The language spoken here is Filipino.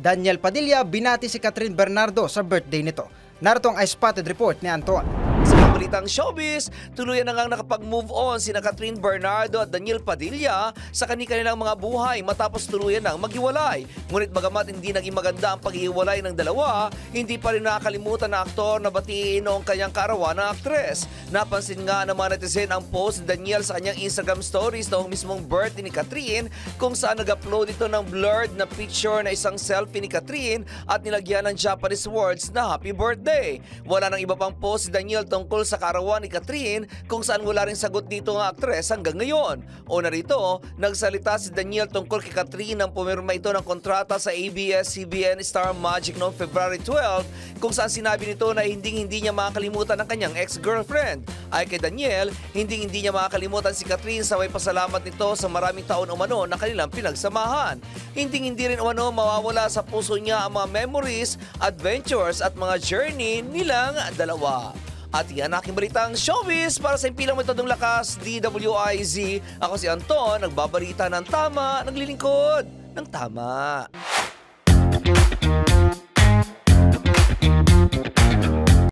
Daniel Padilla binati si Catherine Bernardo sa birthday nito. Narito ang I-Spotted report ni Anton. Sa mga balitang showbiz, tuluyan na ngang nakapag-move on sina Catherine Bernardo at Daniel Padilla sa kanilang mga buhay matapos tuluyan nang maghiwalay. Ngunit bagamat hindi naging maganda ang paghiwalay ng dalawa, hindi pa rin nakakalimutan na aktor na batiin noong kanyang kaarawan ng aktres. Napansin nga ng mga netizen ang post ni Daniel sa kanyang Instagram stories noong mismong birthday ni Catherine, kung saan nag-upload ito ng blurred na picture na isang selfie ni Catherine at nilagyan ng Japanese words na happy birthday. Wala nang iba pang post si Daniel tungkol sa kaarawan ni Catherine, kung saan wala rin sagot dito ng aktres hanggang ngayon. O narito, nagsalita si Daniel tungkol kay Catherine nang pumirma ito ng kontrata sa ABS-CBN Star Magic noong February 12, kung saan sinabi nito na hindi niya makakalimutan ang kanyang ex-girlfriend. Ay kay Daniel, hindi niya makakalimutan si Catherine sa may pasalamat nito sa maraming taon umano na kanilang pinagsamahan. Hindi rin umano mawawala sa puso niya ang mga memories, adventures at mga journey nilang dalawa. At yan aking balitang showbiz para sa impilang metodong lakas, DWIZ. Ako si Anton, nagbabalita ng tama, naglilingkod ng tama.